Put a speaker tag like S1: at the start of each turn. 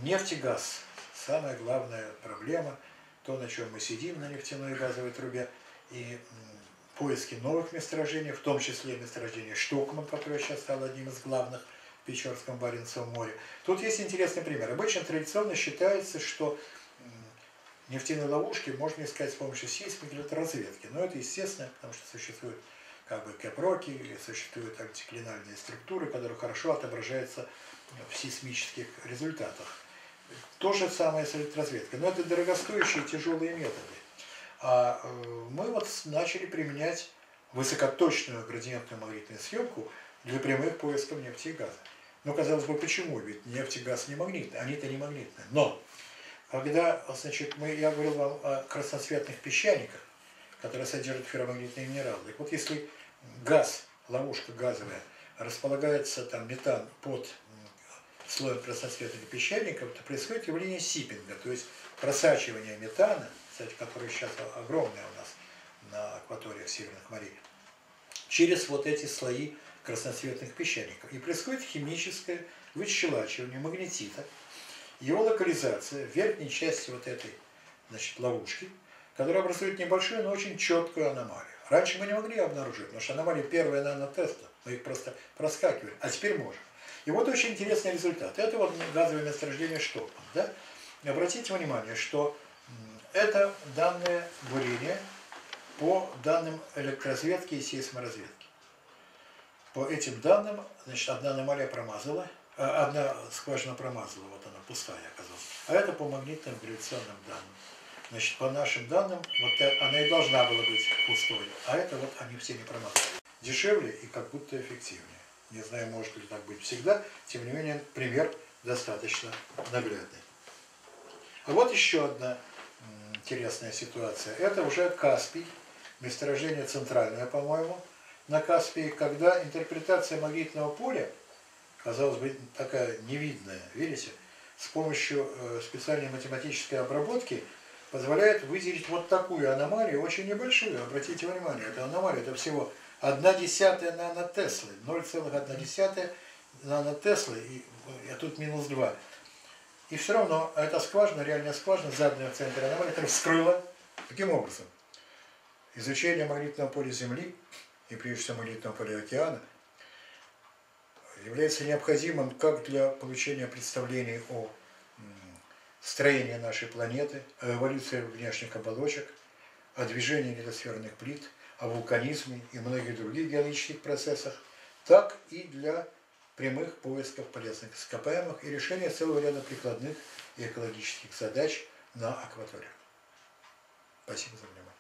S1: Нефть и газ. Самая главная проблема, то, на чем мы сидим на нефтяной и газовой трубе, и поиски новых месторождений, в том числе месторождение Штокман, которое сейчас стало одним из главных в Печорском Баренцевом море. Тут есть интересный пример. Обычно традиционно считается, что нефтяные ловушки можно искать с помощью сейсмики или разведки. Но это естественно, потому что существуют как бы кэпроки, существуют антиклинальные структуры, которые хорошо отображаются в сейсмических результатах. То же самое с электроразведкой. Но это дорогостоящие тяжелые методы. А мы вот начали применять высокоточную градиентную магнитную съемку для прямых поисков нефти и газа. Но казалось бы, почему? Ведь нефть и газ не магнитные, они-то не магнитные. Но когда, значит, я говорил вам о красноцветных песчаниках, которые содержат ферромагнитные минералы. Так вот, если газ, ловушка газовая, располагается там метан под слоем красноцветных песчаников, то происходит явление сиппинга, то есть просачивание метана, кстати, который сейчас огромное у нас на акваториях северных морей, через вот эти слои красноцветных песчаников. И происходит химическое выщелачивание магнетита, его локализация в верхней части вот этой, значит, ловушки, которая образует небольшую, но очень четкую аномалию. Раньше мы не могли ее обнаружить, потому что аномалии первые нанотесла, мы их просто проскакивали, а теперь можем. И вот очень интересный результат. Это вот газовое месторождение Штокман. Да? И обратите внимание, что это данные бурения по данным электроразведки и сейсморазведки. По этим данным, значит, одна аномалия промазала, одна скважина промазала, вот она пустая оказалась, а это по магнитным гравитационным данным. Значит, по нашим данным, вот она и должна была быть пустой, а это вот они все не промазали. Дешевле и как будто эффективнее. Не знаю, может ли так быть всегда, тем не менее, пример достаточно наглядный. А вот еще одна интересная ситуация. Это уже Каспий, месторождение центральное, по-моему, на Каспии, когда интерпретация магнитного поля, казалось бы, такая невидная, видите, с помощью специальной математической обработки позволяет выделить вот такую аномалию, очень небольшую. Обратите внимание, эта аномалия, это всего 0,1 нанотеслы, 0,1 нанотеслы, а тут минус 2. И все равно эта скважина, реальная скважина, заданная в центре аномалии, это вскрыла. Таким образом, изучение магнитного поля Земли, и прежде всего магнитного поля океана, является необходимым как для получения представлений о строении нашей планеты, о эволюции внешних оболочек, о движении литосферных плит, о вулканизме и многих других геологических процессах, так и для прямых поисков полезных ископаемых и решения целого ряда прикладных и экологических задач на акваториях. Спасибо за внимание.